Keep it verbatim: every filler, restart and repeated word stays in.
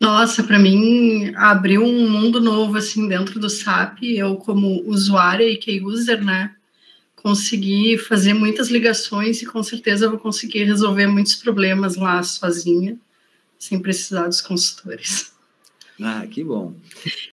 Nossa, para mim abriu um mundo novo assim dentro do S A P. Eu, como usuária e key user, né, consegui fazer muitas ligações e com certeza eu vou conseguir resolver muitos problemas lá sozinha, sem precisar dos consultores. Ah, que bom.